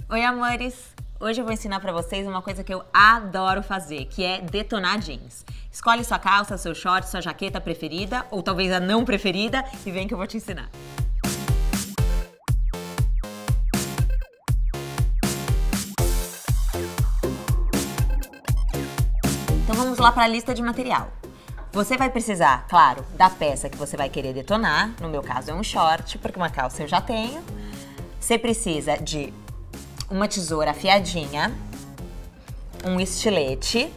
Oi, amores! Hoje eu vou ensinar pra vocês uma coisa que eu adoro fazer, que é detonar jeans. Escolhe sua calça, seu short, sua jaqueta preferida, ou talvez a não preferida, e vem que eu vou te ensinar. Então vamos lá para a lista de material. Você vai precisar, claro, da peça que você vai querer detonar. No meu caso é um short, porque uma calça eu já tenho. Você precisa de uma tesoura afiadinha, um estilete.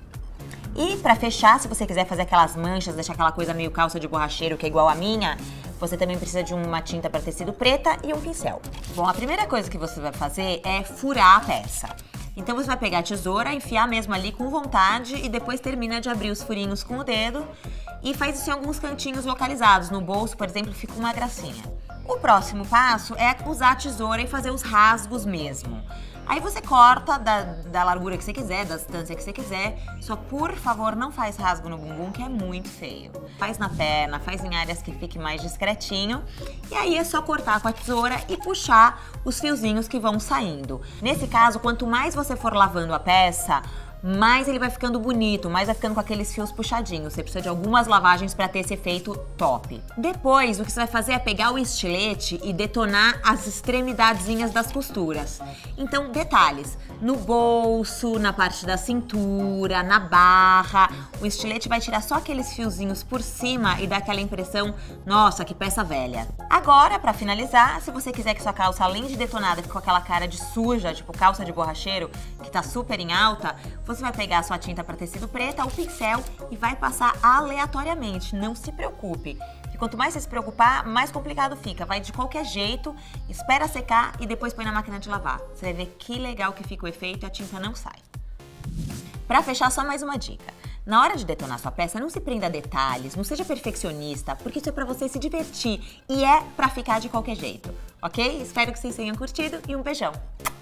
E para fechar, se você quiser fazer aquelas manchas, deixar aquela coisa meio calça de borracheiro que é igual a minha, você também precisa de uma tinta para tecido preta e um pincel. Bom, a primeira coisa que você vai fazer é furar a peça. Então você vai pegar a tesoura, enfiar mesmo ali com vontade e depois termina de abrir os furinhos com o dedo e faz isso em alguns cantinhos localizados. No bolso, por exemplo, fica uma gracinha. O próximo passo é usar a tesoura e fazer os rasgos mesmo. Aí você corta da largura que você quiser, da distância que você quiser, só por favor não faz rasgo no bumbum, que é muito feio. Faz na perna, faz em áreas que fique mais discretinho, e aí é só cortar com a tesoura e puxar os fiozinhos que vão saindo. Nesse caso, quanto mais você for lavando a peça, mais ele vai ficando bonito, mais vai ficando com aqueles fios puxadinhos. Você precisa de algumas lavagens para ter esse efeito top. Depois, o que você vai fazer é pegar o estilete e detonar as extremidadezinhas das costuras. Então, detalhes, no bolso, na parte da cintura, na barra, o estilete vai tirar só aqueles fiozinhos por cima e dar aquela impressão, nossa, que peça velha. Agora, para finalizar, se você quiser que sua calça, além de detonada, fique com aquela cara de suja, tipo calça de borracheiro, que tá super em alta, você vai pegar a sua tinta para tecido preta, o pincel e vai passar aleatoriamente, não se preocupe. E quanto mais você se preocupar, mais complicado fica. Vai de qualquer jeito, espera secar e depois põe na máquina de lavar. Você vai ver que legal que fica o efeito e a tinta não sai. Para fechar, só mais uma dica. Na hora de detonar sua peça, não se prenda a detalhes, não seja perfeccionista, porque isso é para você se divertir e é para ficar de qualquer jeito, ok? Espero que vocês tenham curtido e um beijão!